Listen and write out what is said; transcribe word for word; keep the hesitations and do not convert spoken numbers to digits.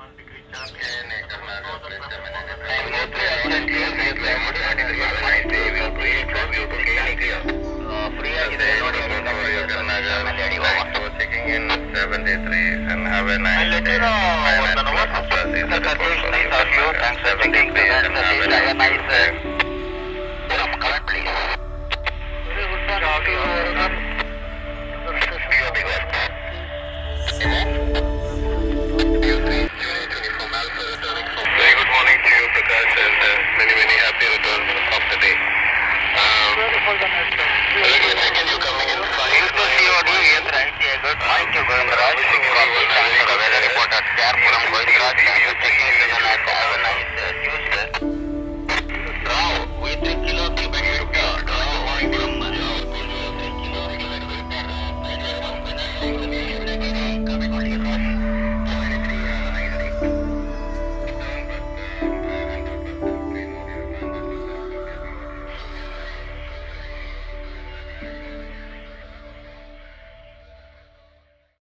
Checking in seventy-three and have a nice day. Thanks for taking place and have a nice day. Correct, please. Very good morning to you, Prakash, and uh, many, many happy returns of the day. Um, regular check-in, you coming in fine. Good to see you, yes, right, yeah, good. Thank you, Govindraj. Thanks for the weather report at Airport, Govindraj. Thank you, checking in, and have a nice day.